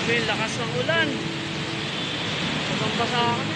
Grabe yung lakas ng ulan. Basa kami.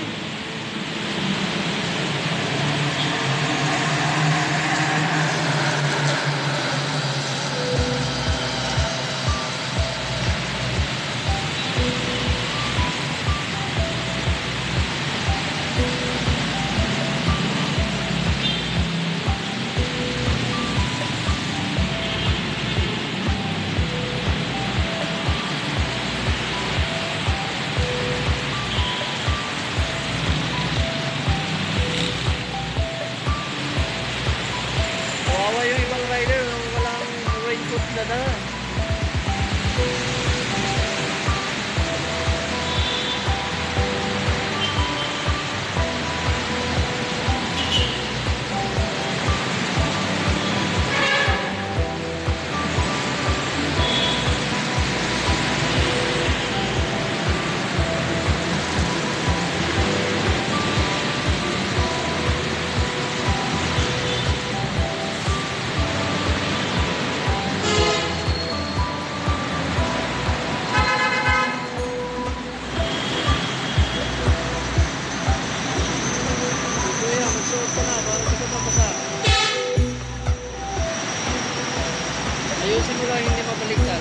Ayusin mo lang hindi mabaliktad.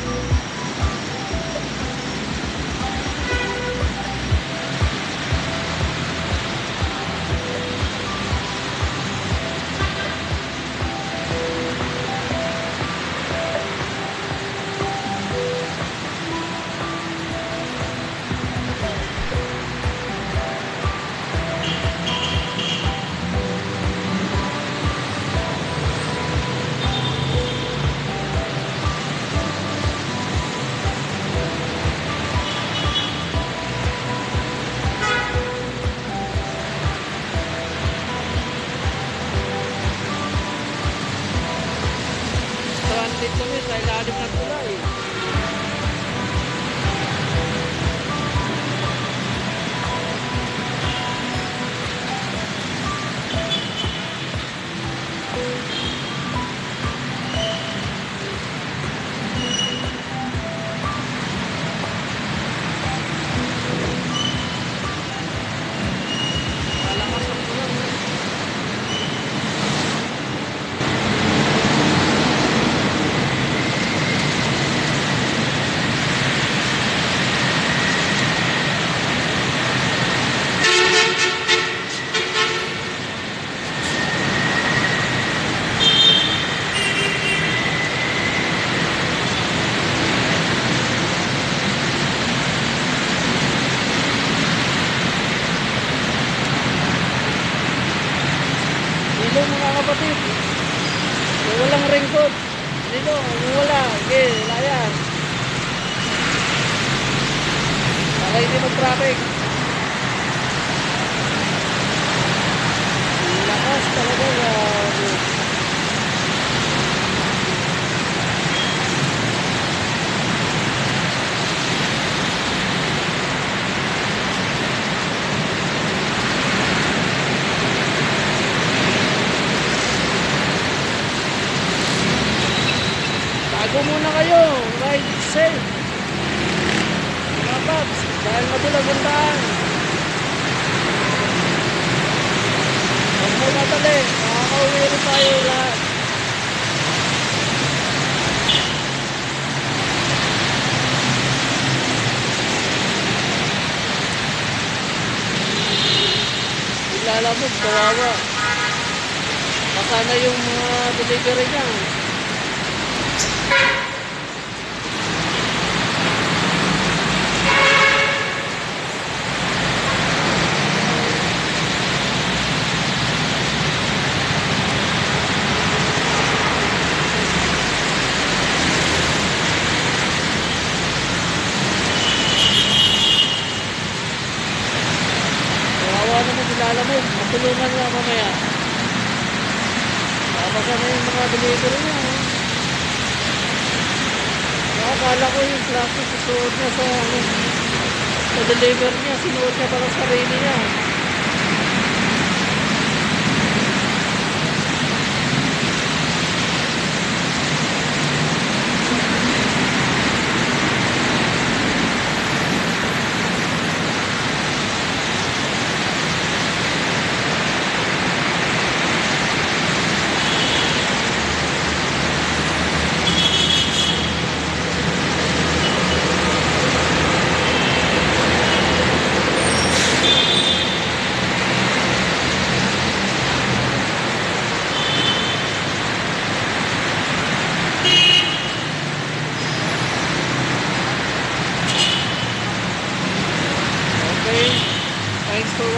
Transit kami sa ilalim ng tulay. Malakas ang ulan. Hello mga kapatid, kung walang raincoat dito, kung wala, okay, layas para hindi mag-traffic. Lakas talaga. Tago muna kayo, ride safe mga paps, dahil madulag ang daan. Huwag mo natali, makakauwi rin tayo lahat. Ilalamog, kawawa. Baka na yung mga delivery niya. Kawawa naman ilalamog, matulungan nga mamaya. Baka na yung mga delivery niya. Akala ko yung plastic susuot niya sa deliver niya, sinuot niya para sa sarili niya.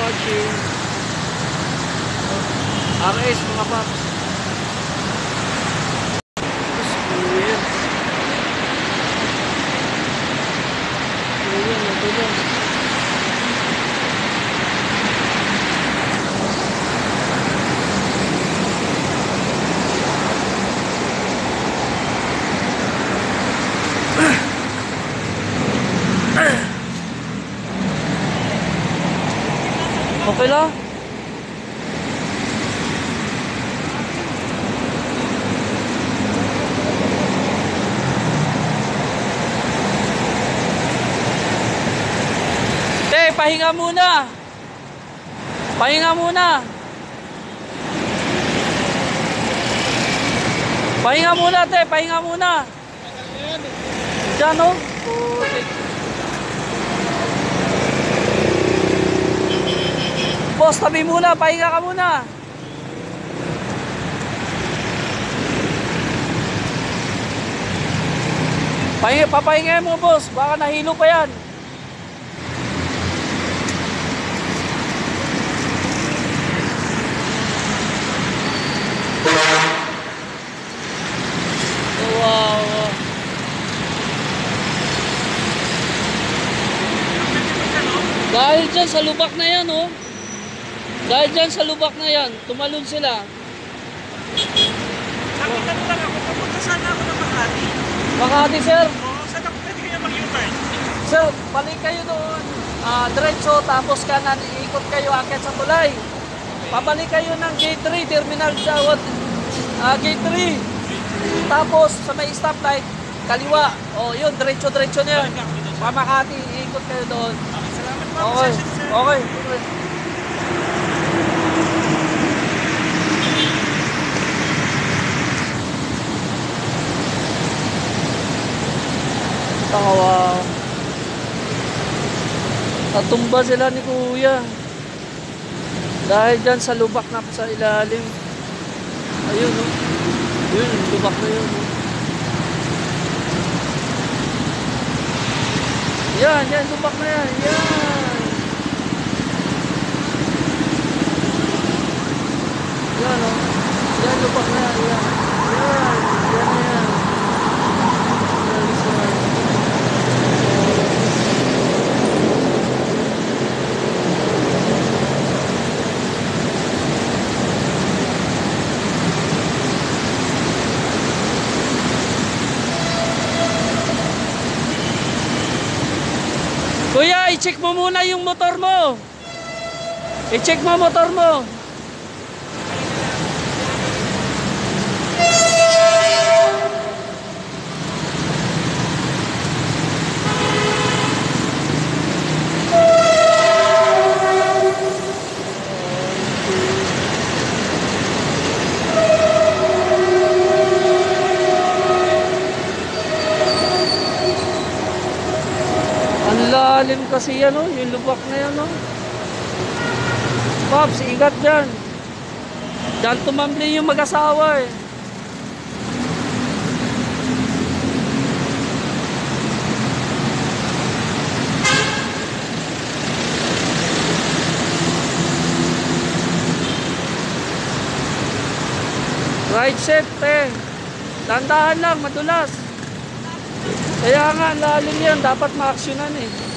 watching. RS mga paps. Kuya. Kuya, natulog. Okay lang. Pahinga muna. Pahinga muna. Pahinga muna, te. Pahinga muna. Diyan, oh. Boss, tabi muna. Pahinga ka muna. Papahinga mo, boss. Baka nahilo pa yan. Wow. Dahil dyan sa lubak na yan, oh. Dahil dyan sa lubak na yan, tumalon sila. Nakita mo lang ako, papunta sana ako ng Makati. Makati, sir? Oo, saan ako pwede kayo mag-U-turn? Sir, balik kayo doon. Diretso, tapos kanan, iikot kayo akit sa tulay. Pabalik kayo ng gate 3, terminal Jawad. Gate 3. Tapos sa may stoplight, kaliwa. O yun, diretso-diretso na yun. Makati, iikot kayo doon. Okay, salamat po. Okay, okay. Tawa. Tatumba sila ni Kuya. Dahil dyan sa lubak na sa ilalim. Ayun, no? Yun, lubak na yun. Yan, yan, lubak na yan. Yan. Yan, no? Yan, lubak na yan. Yan, yan, yan na yan. Kuya, i-check mo muna yung motor mo. I-check mo motor mo. Lalim kasi yan, oh, yung lubak na yan, oh. Pops, ingat dyan. Dyan tumambling yung mag-asawa, eh. Right set, eh. Dandahan lang, madulas. Kaya nga, lalim yan. Dapat ma-actionan, eh.